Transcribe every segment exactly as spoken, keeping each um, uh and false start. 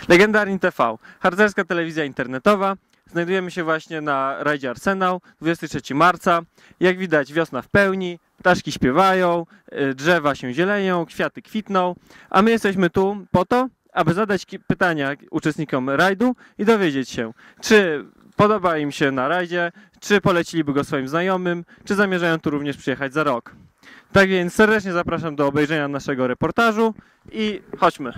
Legendarni T V, harcerska telewizja internetowa. Znajdujemy się właśnie na rajdzie Arsenał, dwudziestego trzeciego marca. Jak widać, wiosna w pełni, ptaszki śpiewają, drzewa się zielenią, kwiaty kwitną, a my jesteśmy tu po to, aby zadać pytania uczestnikom rajdu i dowiedzieć się, czy podoba im się na rajdzie, czy poleciliby go swoim znajomym, czy zamierzają tu również przyjechać za rok. Tak więc serdecznie zapraszam do obejrzenia naszego reportażu i chodźmy.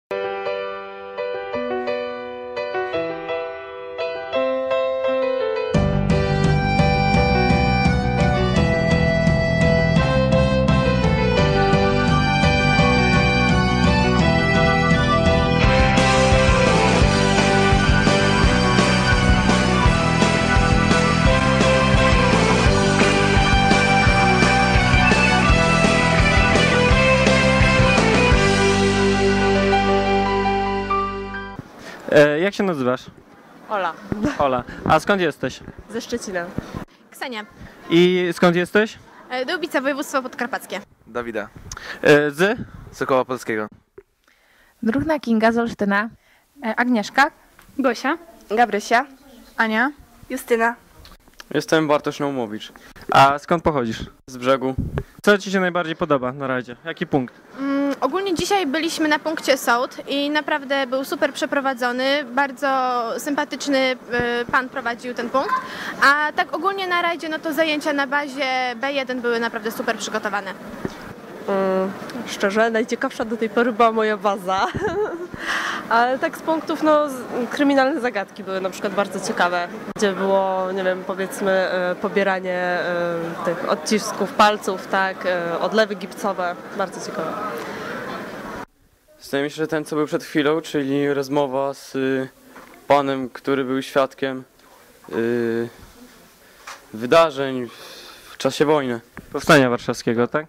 E, jak się nazywasz? Ola. Ola. A skąd jesteś? Ze Szczecina. Ksenia. I skąd jesteś? Dubica, województwo podkarpackie. Dawida. E, z? Sokoła Polskiego. Druhna Kinga z Olsztyna. Agnieszka. Gosia. Gabrysia. Ania. Justyna. Jestem Bartosz Naumowicz. A skąd pochodzisz? Z brzegu. Co ci się najbardziej podoba na rajdzie? Jaki punkt? Mm, ogólnie dzisiaj byliśmy na punkcie sołd i naprawdę był super przeprowadzony, bardzo sympatyczny y, pan prowadził ten punkt, a tak ogólnie na rajdzie no to zajęcia na bazie B jeden były naprawdę super przygotowane. Mm, szczerze, najciekawsza do tej pory była moja baza. Ale tak z punktów, no, kryminalne zagadki były na przykład bardzo ciekawe, gdzie było, nie wiem, powiedzmy e, pobieranie e, tych odcisków palców, tak, e, odlewy gipsowe, bardzo ciekawe. Zdaje mi się, że ten, co był przed chwilą, czyli rozmowa z y, panem, który był świadkiem y, wydarzeń w czasie wojny. Powstania Warszawskiego, tak?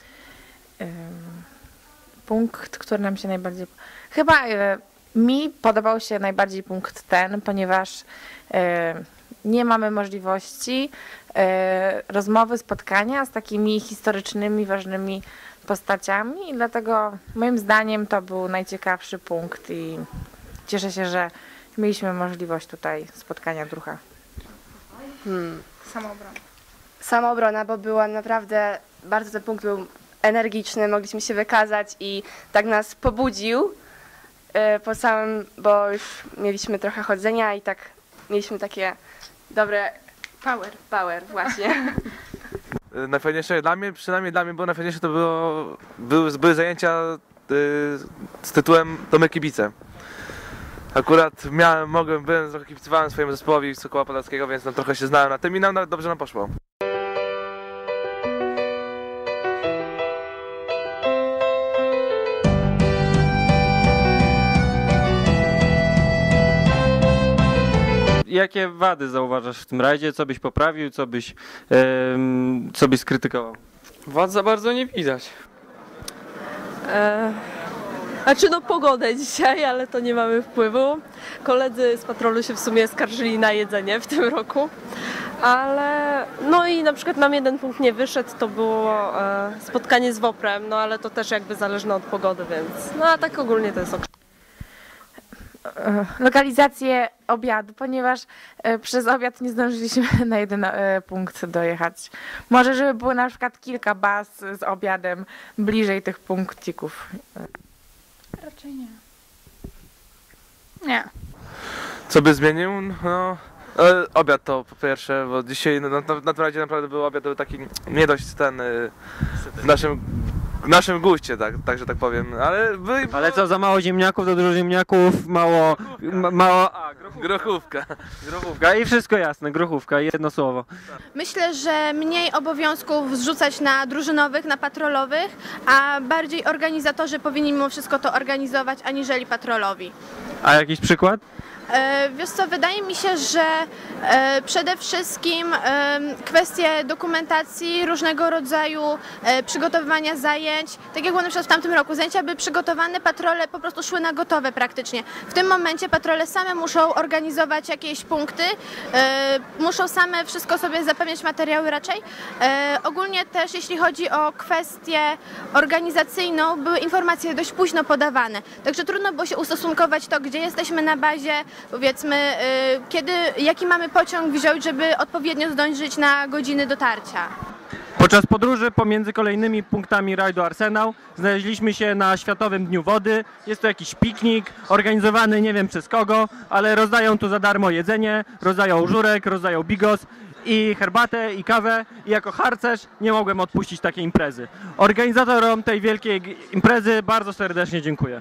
Punkt, który nam się najbardziej... Chyba e, mi podobał się najbardziej punkt ten, ponieważ e, nie mamy możliwości e, rozmowy, spotkania z takimi historycznymi, ważnymi postaciami i dlatego moim zdaniem to był najciekawszy punkt i cieszę się, że mieliśmy możliwość tutaj spotkania druha. Hmm. Samoobrona. Samoobrona, bo była naprawdę, bardzo ten punkt był energiczny, mogliśmy się wykazać i tak nas pobudził yy, po całym, bo już mieliśmy trochę chodzenia i tak mieliśmy takie dobre Power. power właśnie. Najfajniejsze dla mnie, przynajmniej dla mnie było najfajniejsze, to było, były, były zajęcia y, z tytułem Domy Kibice. Akurat miałem, mogłem, byłem, trochę kibicowałem swojemu zespołowi z Sokoła Podlaskiego, więc no, trochę się znałem na tym i nam nawet dobrze nam poszło. Jakie wady zauważasz w tym rajdzie? Co byś poprawił? Co byś, em, co byś skrytykował? Wad za bardzo nie widać. E, znaczy no pogodę dzisiaj, ale to nie mamy wpływu. Koledzy z patrolu się w sumie skarżyli na jedzenie w tym roku, ale no i na przykład nam jeden punkt nie wyszedł, to było e, spotkanie z Woprem, no ale to też jakby zależne od pogody, więc no a tak ogólnie to jest ok. Lokalizację obiadu, ponieważ e, przez obiad nie zdążyliśmy na jeden e, punkt dojechać. Może, żeby było na przykład kilka baz z obiadem bliżej tych punkcików. Raczej nie. Nie. Co by zmienił? No, e, obiad to po pierwsze, bo dzisiaj no, na, na tym razie naprawdę był obiad, był taki nie dość ten y, w naszym w naszym guście, tak, tak, że tak powiem, ale... By, Ale co, za mało ziemniaków, za dużo ziemniaków, mało... Ma, mało... A, grochówka. Grochówka. Grochówka i wszystko jasne, grochówka, jedno słowo. Myślę, że mniej obowiązków zrzucać na drużynowych, na patrolowych, a bardziej organizatorzy powinni mimo wszystko to organizować, aniżeli patrolowi. A jakiś przykład? E, wiesz co, wydaje mi się, że e, przede wszystkim e, kwestie dokumentacji, różnego rodzaju e, przygotowywania zajęć, tak jak było na przykład w tamtym roku, zajęcia były przygotowane, patrole po prostu szły na gotowe praktycznie. W tym momencie patrole same muszą organizować jakieś punkty, e, muszą same wszystko sobie zapewniać, materiały raczej. E, ogólnie też jeśli chodzi o kwestię organizacyjną, były informacje dość późno podawane, także trudno było się ustosunkować to, gdzie jesteśmy na bazie, powiedzmy, y, kiedy, jaki mamy pociąg wziąć, żeby odpowiednio zdążyć na godziny dotarcia. Podczas podróży pomiędzy kolejnymi punktami rajdu Arsenał znaleźliśmy się na Światowym Dniu Wody. Jest to jakiś piknik organizowany nie wiem przez kogo, ale rozdają tu za darmo jedzenie, rozdają żurek, rozdają bigos i herbatę i kawę i jako harcerz nie mogłem odpuścić takiej imprezy. Organizatorom tej wielkiej imprezy bardzo serdecznie dziękuję.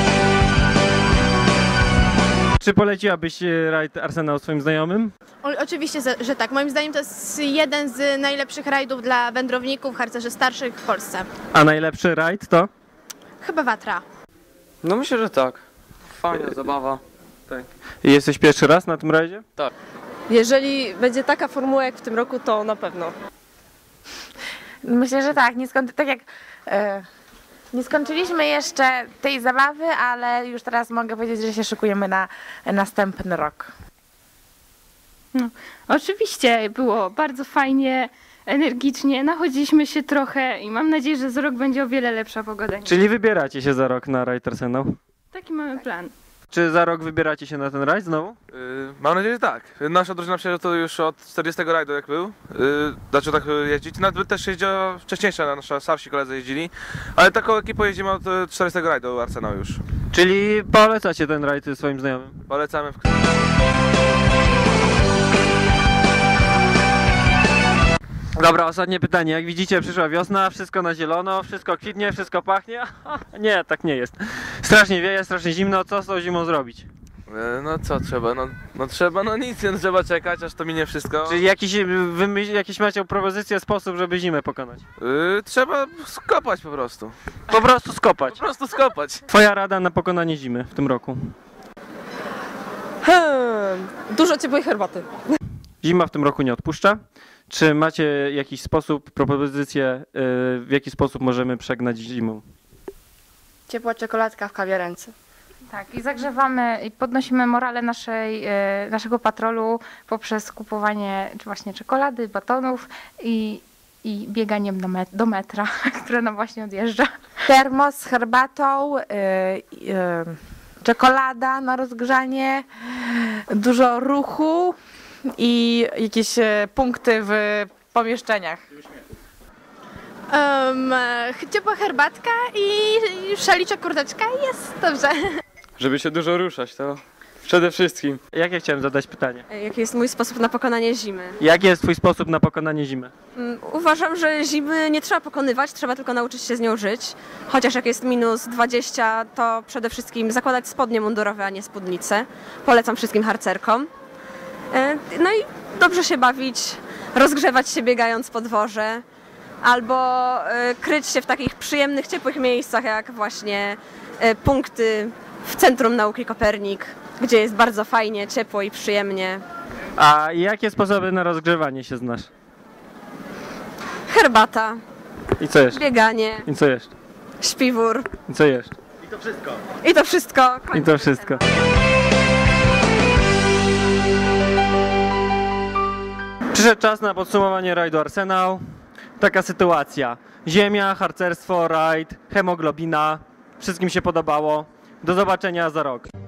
Czy poleciłabyś rajd Arsenał swoim znajomym? O, oczywiście, że, że tak. Moim zdaniem to jest jeden z najlepszych rajdów dla wędrowników, harcerzy starszych w Polsce. A najlepszy rajd to? Chyba Watra. No myślę, że tak. Fajna zabawa. Jesteś pierwszy raz na tym rajdzie? Jeżeli będzie taka formuła jak w tym roku, to na pewno. Myślę, że tak. Nie skończy, tak jak e, nie skończyliśmy jeszcze tej zabawy, ale już teraz mogę powiedzieć, że się szykujemy na następny rok. Oczywiście było bardzo fajnie, energicznie, nachodziliśmy się trochę i mam nadzieję, że za rok będzie o wiele lepsza pogoda. Czyli wybieracie się za rok na rajd Arsenał? Taki mamy plan. Czy za rok wybieracie się na ten rajd znowu? Yy, mam nadzieję, że tak. Nasza drużyna przyjeżdża to już od czterdziestego rajdu jak był. Yy, zaczął tak jeździć. Nawet też jeździła wcześniejsza, nasza starsi koledzy jeździli. Ale taką ekipą jeździmy od czterdziestego rajdu Arsenał już. Czyli polecacie ten rajd swoim znajomym? Polecamy w... Dobra, ostatnie pytanie. Jak widzicie, przyszła wiosna, wszystko na zielono, wszystko kwitnie, wszystko pachnie. Nie, tak nie jest. Strasznie wieje, strasznie zimno. Co z tą zimą zrobić? Yy, no co trzeba? No, no trzeba, no nic, no trzeba czekać, aż to minie wszystko. Czy jakiś, wy my- jakieś macie propozycję, sposób, żeby zimę pokonać? Yy, trzeba skopać po prostu. Po prostu skopać. Po prostu skopać. Twoja rada na pokonanie zimy w tym roku? Hmm, dużo ciepłej herbaty. Zima w tym roku nie odpuszcza. Czy macie jakiś sposób, propozycję, yy, w jaki sposób możemy przegnać zimę? Ciepła czekoladka w kawiarence. Tak, i zagrzewamy i podnosimy morale naszej, e, naszego patrolu poprzez kupowanie czy właśnie czekolady, batonów i, i bieganiem do, met, do metra, które nam właśnie odjeżdża. Termos z herbatą, e, e, czekolada na rozgrzanie, dużo ruchu i jakieś e, punkty w pomieszczeniach. Um, ciepła herbatka i szaliczek kurteczka i jest dobrze. Żeby się dużo ruszać, to przede wszystkim. Jak ja chciałem zadać pytanie? Jaki jest mój sposób na pokonanie zimy? Jaki jest twój sposób na pokonanie zimy? Mm, Uważam, że zimy nie trzeba pokonywać, trzeba tylko nauczyć się z nią żyć. Chociaż jak jest minus dwadzieścia, to przede wszystkim zakładać spodnie mundurowe, a nie spódnice. Polecam wszystkim harcerkom. E, No i dobrze się bawić, rozgrzewać się biegając po dworze, albo e, kryć się w takich przyjemnych, ciepłych miejscach, jak właśnie e, punkty w Centrum Nauki Kopernik, gdzie jest bardzo fajnie, ciepło i przyjemnie. A jakie sposoby na rozgrzewanie się znasz? Herbata, I co jeszcze? bieganie, I co jeszcze? śpiwór I co jeszcze? i to wszystko. I to wszystko. Przyszedł czas na podsumowanie rajdu Arsenał. Taka sytuacja. Ziemia, harcerstwo, rajd, hemoglobina. Wszystkim się podobało. Do zobaczenia za rok.